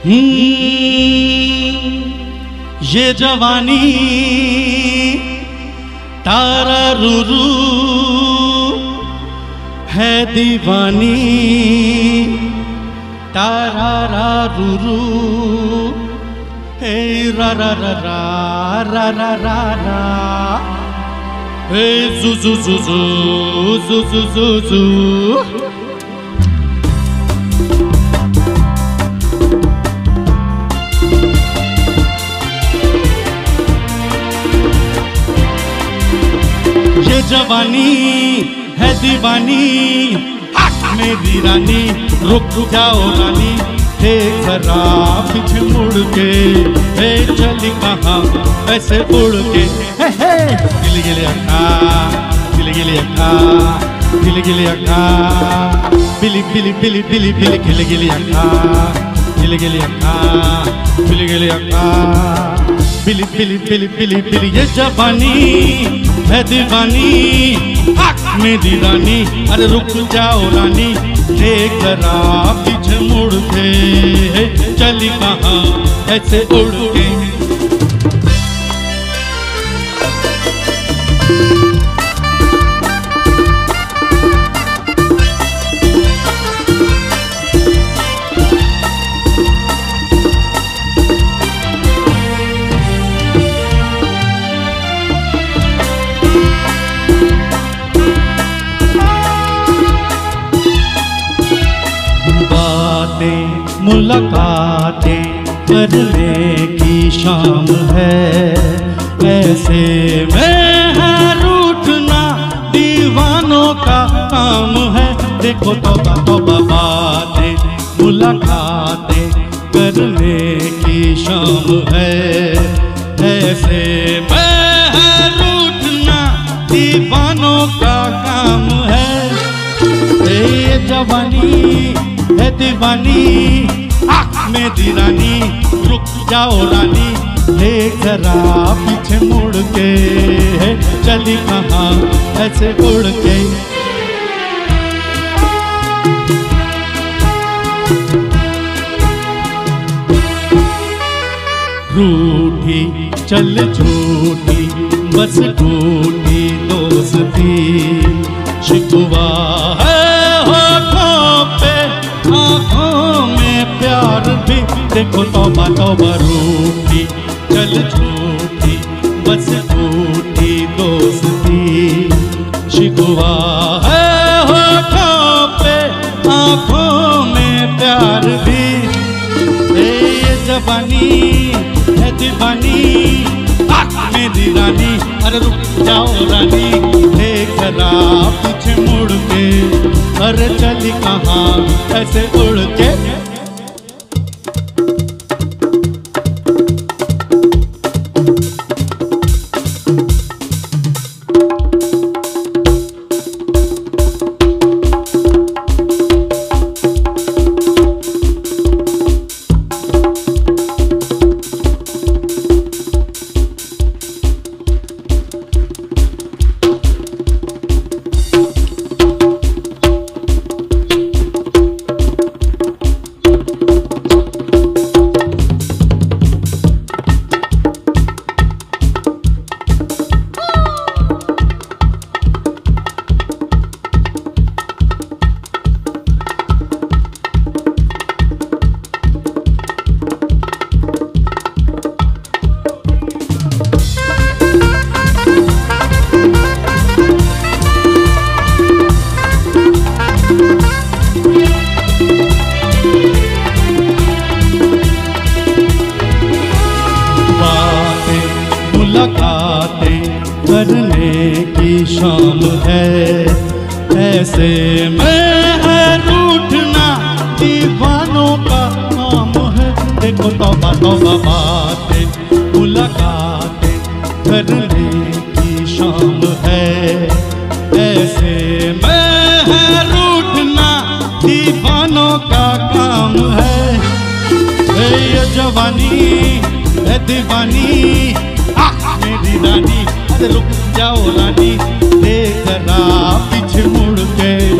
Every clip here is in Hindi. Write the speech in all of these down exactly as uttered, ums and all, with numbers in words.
ये जवानी तारा रूरू है दीवानी, तारा रा रूरू हे रा रा रा रा रा रा रा रा हे जू जू जू जू जू जू जू जू। ये जवानी है दीवानी, मेरी रानी रुक जाओ रानी, हे जरा पीछे मुड़ के, हे चली कहाँ ऐसे उड़ के, हे हे गिले गिले अक्का, गिले गिले अक्का, गिले गिले अक्का, बिली बिली बिली बिली बिली गिले गिले अक्का, गिले गिले अक्का, बिली गिले अक्का, बिली बिली बिली बिली बिली। ये जवानी है दीवानी मेरी रानी, अरे रुक जाओ रानी, देख जरा पीछे मुड़ के, चली कहाँ ऐसे उड़ के। मुलाकातें करने की शाम है, ऐसे में है रूठना दीवानों का काम है। देखो तौबा तौबा बातें मुलाकातें करने की शाम है, ऐसे में है रूठना दीवानों का काम है। ये जवानी है दीवानी मेरी रानी, रुक जाओ रानी, देख जरा पीछे मुड़ के, चली कहाँ ऐसे उड़ के। रूठी चल झूठी बस टूटी दोस्ती, शिकवा है होठों पे आँखों में प्यार भी। देखो तौबा तौबा रूठी चल झूठी बस टूटी दोस्ती, शिकवा है होठों पे आँखों में प्यार भी। ये जवानी है दीवानी मेरी रानी, अरे रुक जाओ रानी, देख जरा पीछे मुड़ के, अरे चली कहाँ ऐसे उड़ के। मुलाकातें करने की शाम है, ऐसे में है रूठना दीवानों का काम है। देखो तौबा तौबा बातें मुलाकातें करने की शाम है, ऐसे में है रूठना दीवानों का काम है। ये जवानी है दीवानी मेरी रानी, अरे रुक जाओ रानी, देख जरा पीछे मुड़ के,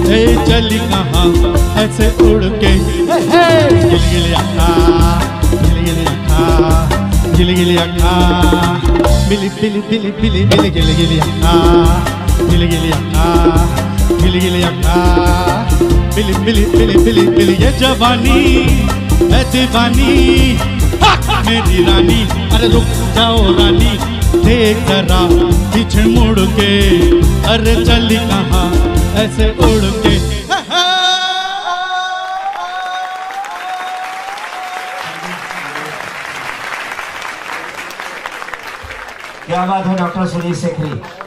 ए चली कहाँ ऐसे उड़ के, गिली गिली अखा, गिली गिली अखा, गिली गिली अखा, बिली बिली बिली बिली बिली गिली गिली अखा, गिली गिली अखा, गिली गिली अखा, बिली बिली बिली बिली बिली। ये जवानी है दीवानी मेरी रानी, अरे रुक जाओ रानी, देख जरा पीछे मुड़ के, अरे चली कहाँ ऐसे उड़ के। क्या बात है डॉक्टर सुनील शेखरी।